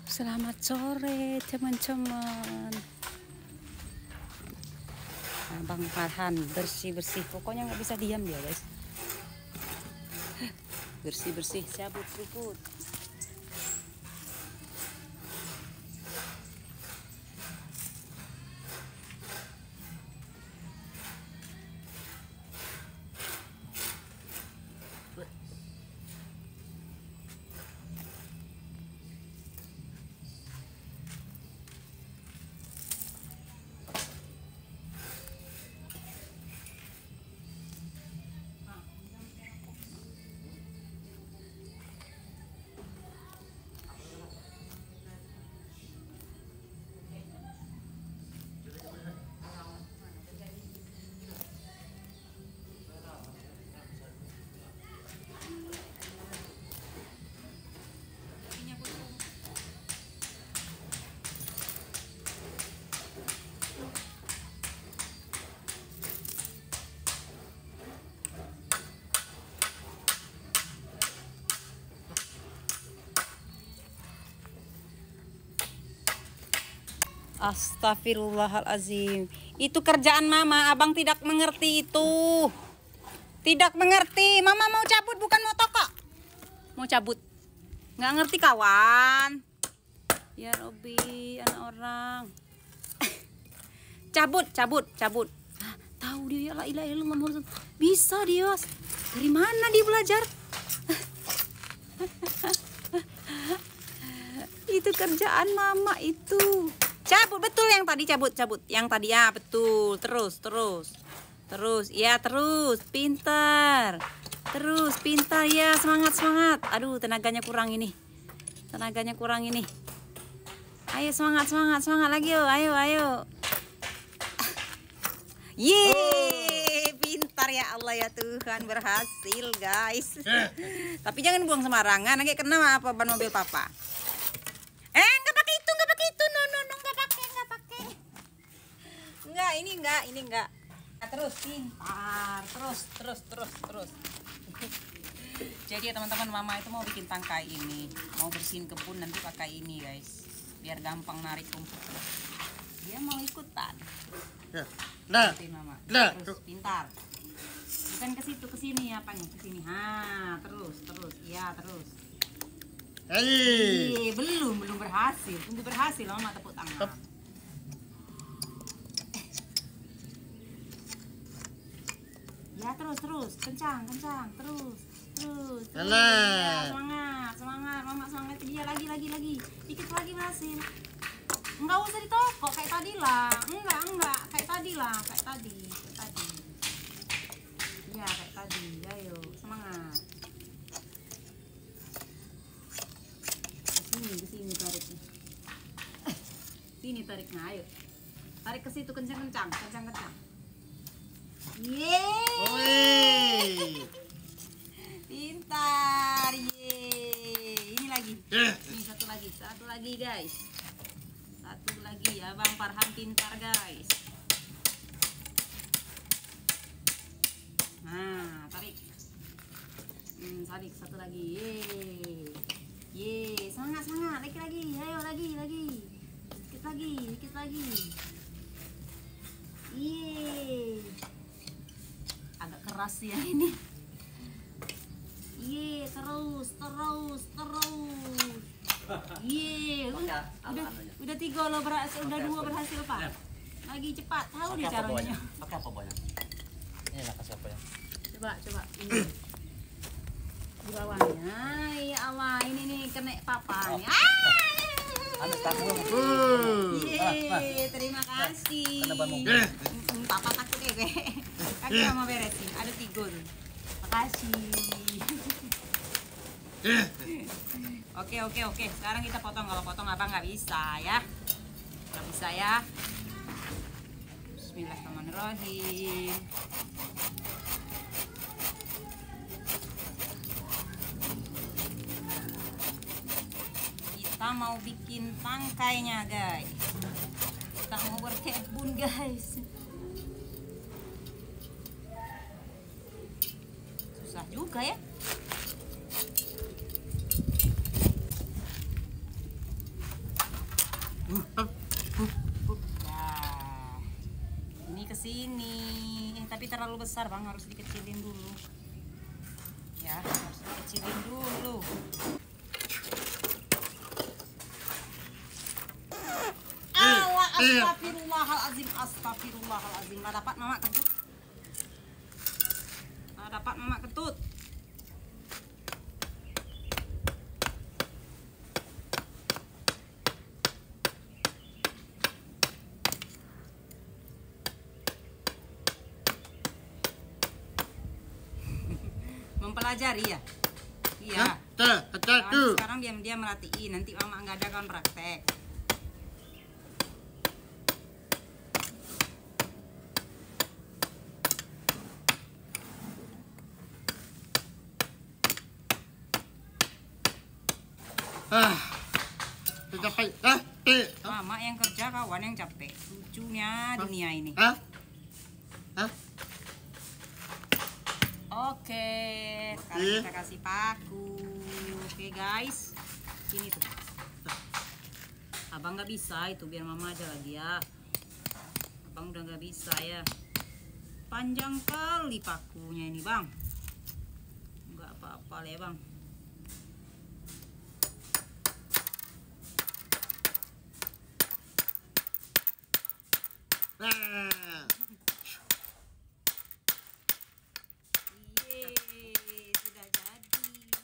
Selamat sore teman-teman. Bang Farhan bersih-bersih. Pokoknya nggak bisa diam dia guys. Bersih-bersih, cabut rumput. Astagfirullahalazim. Itu kerjaan mama, abang tidak mengerti itu. Tidak mengerti. Mama mau cabut bukan mau tokok. Mau cabut. Nggak ngerti kawan. Ya Robi, anak orang. Cabut. Tahu dia, ya la ilaha illallah. Bisa dia. Dari mana dia belajar? Itu kerjaan mama itu. Cabut, betul yang tadi, cabut. Yang tadi ya, betul. Terus. Ya, terus. Pintar ya, semangat. Aduh, tenaganya kurang ini. Ayo semangat lagi yo. Ayo. Yeay, pintar ya Allah ya Tuhan, berhasil guys. Tapi jangan buang sembarangan, nanti kena apa ban mobil papa. Nggak pakai itu. No, nggak pakai. Ini enggak. Nah, terus pintar, terus. Jadi ya teman-teman, mama itu mau bikin tangkai ini, mau bersihin kebun nanti pakai ini guys, biar gampang narik rumput. Dia mau ikutan. Nah, terus pintar. Bukan ke situ, ke sini apa nih? Ke sini. Terus. Iya, terus. Belum berhasil. Tunggu berhasil, mama tepuk tangan. Ya, terus. Kencang. Terus. Ya, semangat. Mama semangat dia lagi. Dikit lagi berhasil. Enggak usah ditokok kayak tadi lah. Enggak. Kayak tadi. Ya, kayak tadi. Ayo, semangat. Ke sini tariknya. Sini tariknya, ayo. Tarik ke situ kencang. Yeay. Pintar. Yeay. Ini lagi. Ini satu lagi guys. Satu lagi ya, Bang Farhan pintar guys. Nah, tarik. Tarik satu lagi. Yeay, semangat. Lagi. Ayo lagi. Dikit lagi. Yeay. Agak keras ya ini. Yeay, terus. Yeay, udah 3 lo berhasil, udah 2 berhasil Pak. Lagi cepat, tahu nih caranya. Pakai apa bawahnya? Ini lah, kasih apa ya? Coba ini. Di bawahnya, ya Allah, ini nih kena papa nih. Yeay, terima kasih. Papa takut ya, kaki mama beresin, ada 3 tuh. Makasih. Oke. Sekarang kita potong. Kalau potong abang nggak bisa ya. Bismillahirrahmanirrahim. Kita mau bikin tangkainya guys. Kita mau berkebun guys. Susah juga ya. Nah, ini ke sini. Tapi terlalu besar bang, harus dikecilin dulu. Ya, harus dikecilin dulu. Astagfirullahalazim, astagfirullahalazim. Nggak dapat mama kentut. Nggak dapat mama kentut. Mempelajari ya? Iya. Sekarang diam-diam merhatiin. Nanti mama nggak ada kan praktek. Capek. Mama yang kerja, kawan yang capek. Lucunya dunia ini. Oke, sekarang kita kasih paku. Oke guys, ini tuh. Abang nggak bisa itu, biar mama aja lagi ya. Abang udah nggak bisa ya. Panjang kali pakunya ini bang. Nggak apa-apa ya bang. Sudah jadi.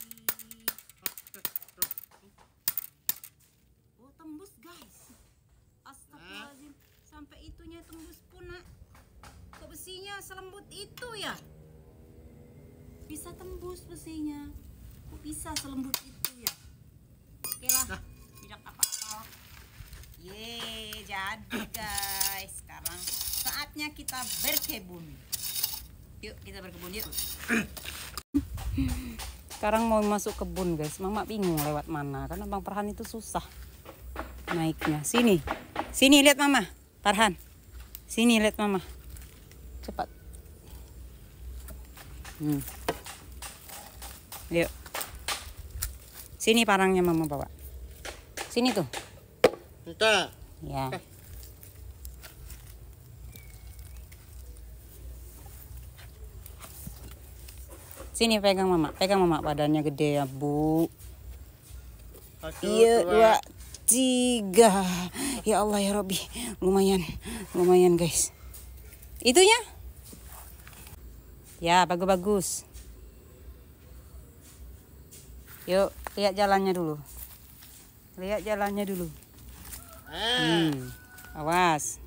Oh tembus guys. Astagfirullahaladzim. Sampai itunya tembus pun nak. Kok besinya selembut itu ya? Bisa tembus besinya. Kok bisa selembut itu ya? Oke lah. Tidak apa-apa. Yeay, jadi guys. Sekarang saatnya kita berkebun. Yuk kita berkebun yuk. Sekarang mau masuk kebun guys. Mama bingung lewat mana, karena Bang Farhan itu susah naiknya. Sini, sini lihat mama. Farhan, sini lihat mama. Cepat. Yuk. Sini parangnya mama bawa. Sini tuh. Entah. Ya. Sini pegang mama badannya gede ya bu. Iya 2, 3. Ya Allah ya Robbi, lumayan guys. Itunya? Ya bagus. Yuk lihat jalannya dulu. Awas.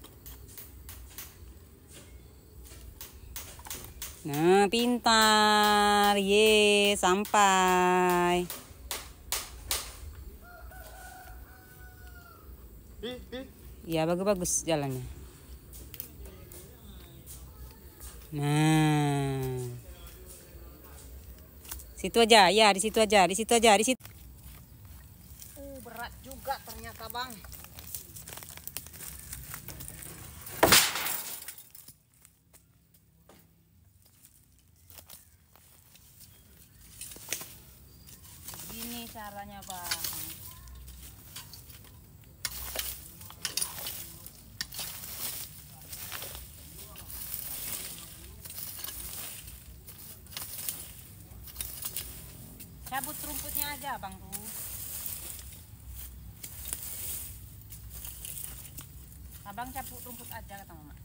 Nah, pintar. Ye, sampai. Ya, bagus jalannya. Nah. Situ aja. Ya, di situ aja. Berat juga ternyata, Bang. Begini caranya, Bang. Cabut rumputnya aja, Bang tuh. Abang cabut rumput aja kata Mama.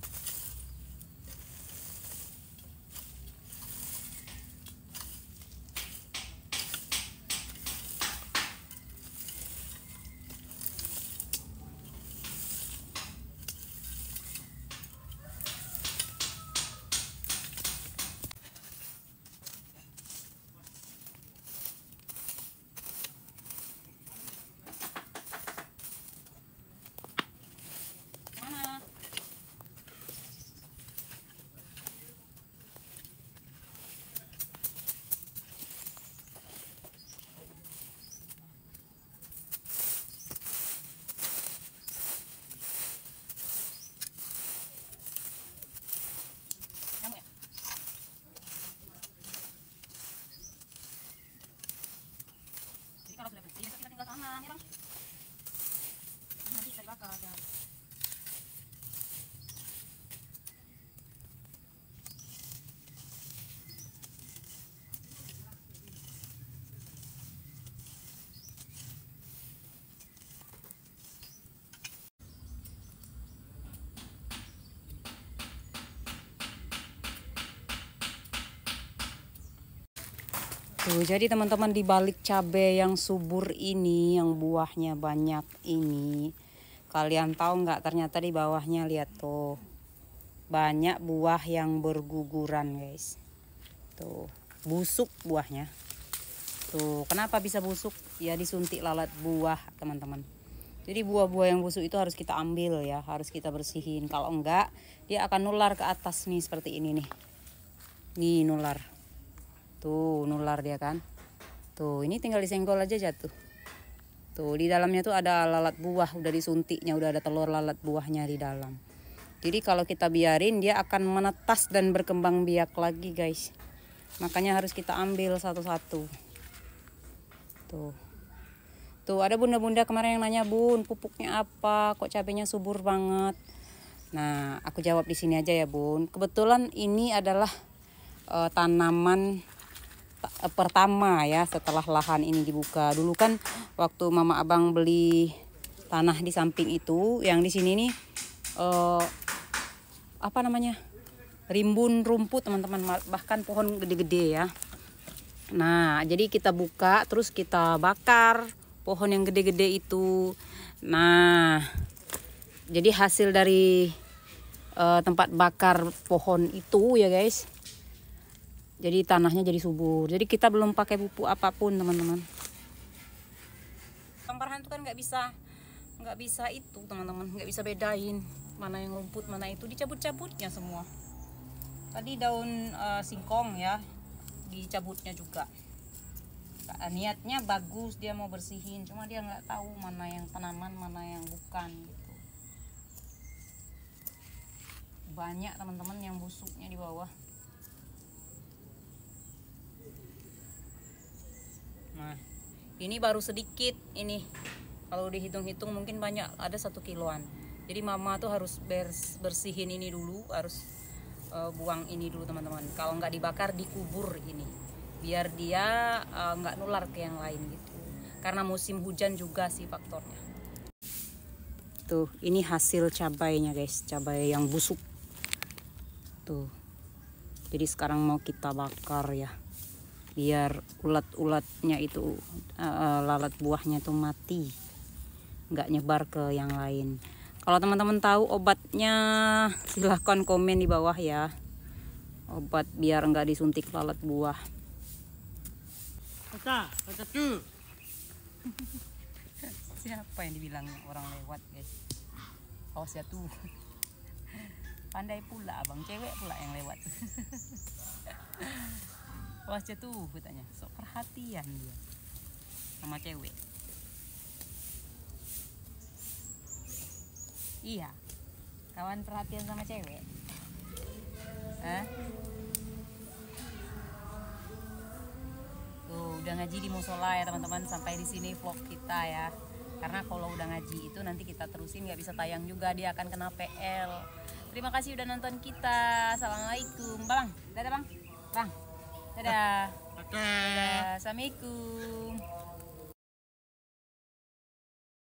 bakar jangan. Tuh, jadi teman-teman di balik cabai yang subur ini, yang buahnya banyak ini, kalian tahu nggak ternyata di bawahnya lihat tuh banyak buah yang berguguran guys. Tuh busuk buahnya. Tuh kenapa bisa busuk? Ya disuntik lalat buah teman-teman. Jadi buah-buah yang busuk itu harus kita ambil ya, harus kita bersihin. Kalau enggak dia akan nular ke atas nih seperti ini nih. Nih nular. Tuh nular dia kan. Tuh ini tinggal disenggol aja jatuh. Tuh di dalamnya tuh ada lalat buah, udah disuntiknya, udah ada telur lalat buahnya di dalam. Jadi kalau kita biarin dia akan menetas dan berkembang biak lagi guys. Makanya harus kita ambil satu-satu. Tuh. Tuh ada bunda-bunda kemarin yang nanya, "Bun, pupuknya apa? Kok cabenya subur banget?" Nah, aku jawab di sini aja ya, Bun. Kebetulan ini adalah tanaman pertama ya setelah lahan ini dibuka. Dulu kan waktu mama abang beli tanah di samping itu, yang di sini nih apa namanya, rimbun rumput teman-teman, bahkan pohon gede-gede ya. Nah jadi kita buka terus kita bakar pohon yang gede-gede itu. Nah jadi hasil dari tempat bakar pohon itu ya guys, jadi tanahnya jadi subur. Jadi kita belum pakai pupuk apapun teman-teman. Bang Farhan itu kan nggak bisa itu teman-teman, nggak bisa bedain mana yang rumput mana itu, dicabut-cabutnya semua. Tadi daun singkong ya dicabutnya juga. Niatnya bagus, dia mau bersihin, cuma dia nggak tahu mana yang tanaman mana yang bukan gitu. Banyak teman-teman yang busuknya di bawah. Nah ini baru sedikit ini, kalau dihitung-hitung mungkin banyak, ada 1 kiloan. Jadi mama tuh harus bersihin ini dulu, harus buang ini dulu teman-teman. Kalau nggak dibakar dikubur ini, biar dia nggak nular ke yang lain gitu. Karena musim hujan juga sih faktornya. Tuh ini hasil cabainya guys, cabai yang busuk. Tuh jadi sekarang mau kita bakar ya, biar ulat-ulatnya itu lalat buahnya tuh mati, nggak nyebar ke yang lain. Kalau teman-teman tahu obatnya silahkan komen di bawah ya, obat biar nggak disuntik lalat buah. Kata tuh. Siapa yang dibilang orang lewat guys? Awas ya tuh. Pandai pula abang, cewek pula yang lewat. Awas ya tuh katanya, sok perhatian dia sama cewek. Iya, kawan perhatian sama cewek. Tuh udah ngaji di musola ya teman-teman. Sampai di sini vlog kita ya, karena kalau udah ngaji itu nanti kita terusin nggak bisa tayang juga, dia akan kena PL. Terima kasih udah nonton kita. Assalamualaikum bang, dadah bang, dadah, dadah. Assalamualaikum.